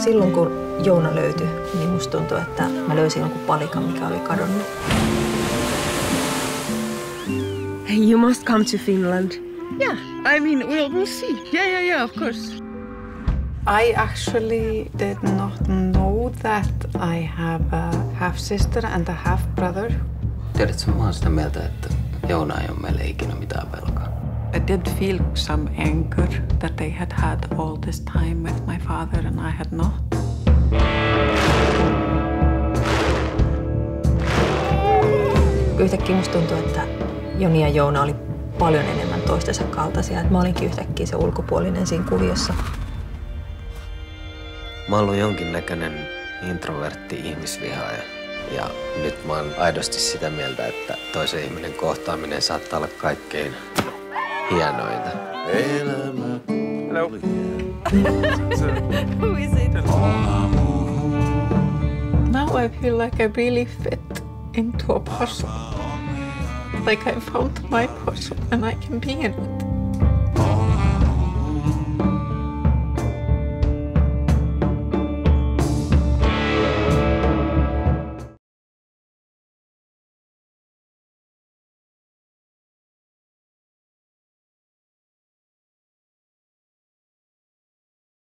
Silloin kun Joona löytyi, niin musta tuntui, että mä löysin jonkun palikan, mikä oli kadonnut. Hey, you must come to Finland. Yeah, I mean, we'll see. Yeah, of course. I actually did not know that I have a half-sister and a half-brother. Tiedätkö, mä oon sitä mieltä, että Joona ei ole meille ikinä mitään velkaa. I did feel some anger that they had had all this time with my father and I had not. Yhtäkkiä musta tuntui, että Joni ja Joona oli paljon enemmän toistensa kaltaisia. Että mä olinkin yhtäkkiä se ulkopuolinen siinä kuviossa. Mä oon ollut jonkinnäköinen introvertti ihmisvihaaja. Ja nyt mä oon aidosti sitä mieltä, että toisen ihminen kohtaaminen saattaa olla kaikkein hienointa. Hello. Who is it? Now I feel like I really fit into a puzzle. Like I found my puzzle and I can be in it.